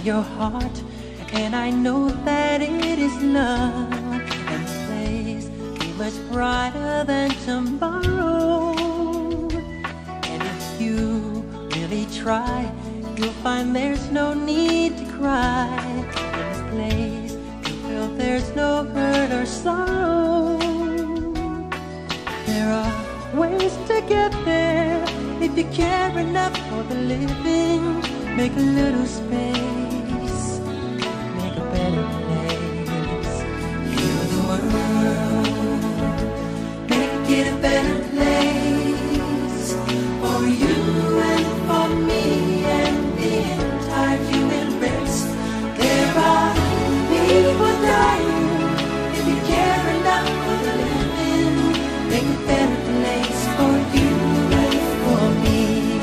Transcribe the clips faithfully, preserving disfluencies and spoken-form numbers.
your heart, and I know that it is love. And this place be much brighter than tomorrow. And if you really try, you'll find there's no need to cry. In this place, you feel there's no hurt or sorrow. There are ways to get there if you care enough for the living. Make a little space, make a better place. Heal the world, make it a better place for you and for me and the entire human race. There are people dying. If you care enough for the living, make a better place for you and for me.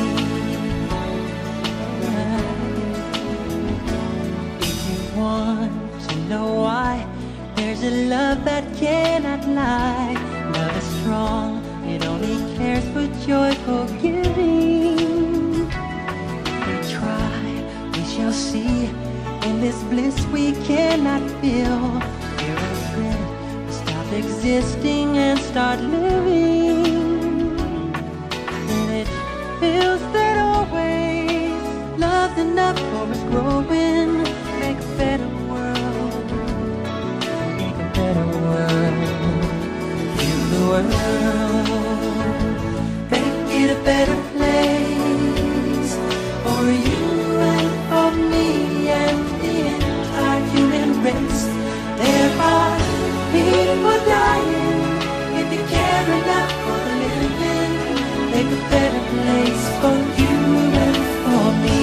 If you want to know why, there's a love that cannot lie. Love is strong, it only cares for joyful giving. If we try, we shall see. In this bliss we cannot feel. Fear or dread, we stop existing and start living. And it feels that always love's enough for us growing. Make a better world, make a better world. Heal the world, make it a better place for you and for me and the entire human race. There are people dying. If you care enough for the living, make a better place for you and for me.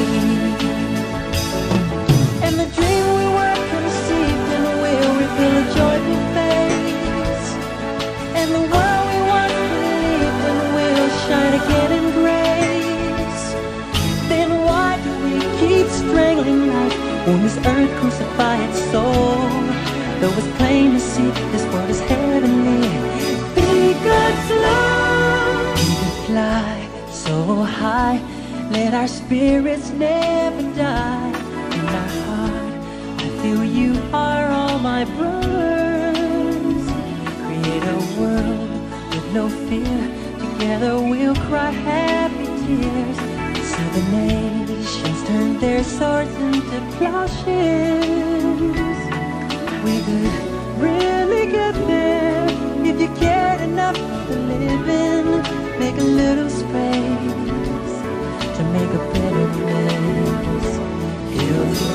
And the dream we were conceived in will reveal a joyful face. And the world we once believed in will shine again in grace. Then why do we keep strangling life? Won't this earth crucify its soul? Though it's plain to see this world is heavenly, be good slow. We can fly so high, let our spirits never die. In our heart, I feel you are all my brothers. Create a world with no fear. Together we'll cry happy tears. See the nations turn their swords into plowshares. We could really get there if you cared enough for the living. Make a little space to make a better place. Heal the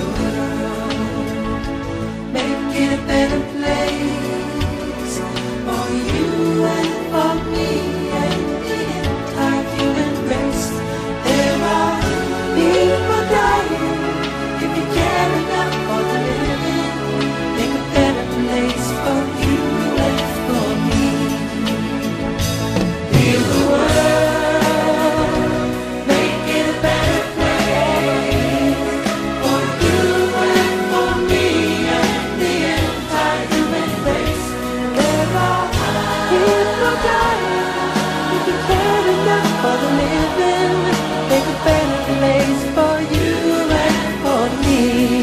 world, make it a better place for you and for me and the entire human race. There are people dying. If you care enough for the living, make a better place for you and for me. Heal the world, make it a better place for you and for me and the entire human race. There are people dying. If you care enough for the living, make a better place for you and for me.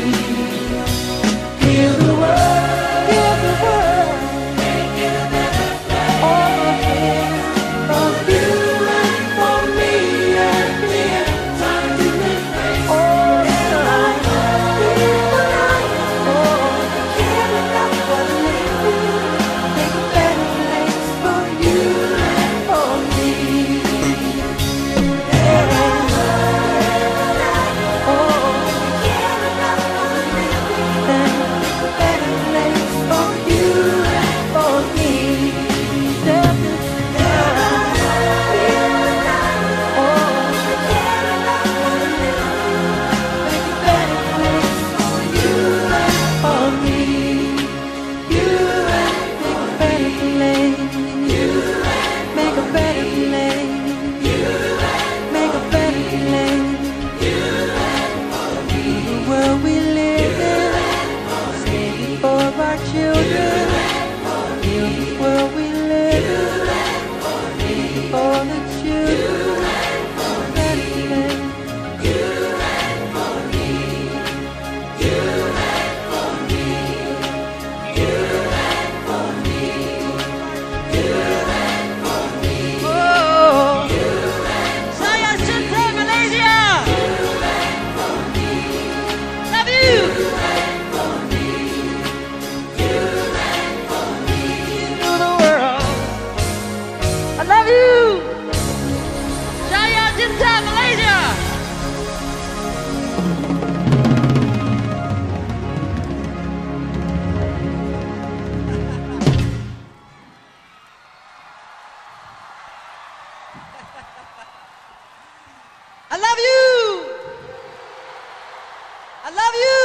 Heal the world, heal the world, make it a better place. All here for you and for me and the entire human race. Oh, there are people dying. Oh, care enough for the living, make a better place for you love you. Jaya Cinta Malaysia. I love you. I love you.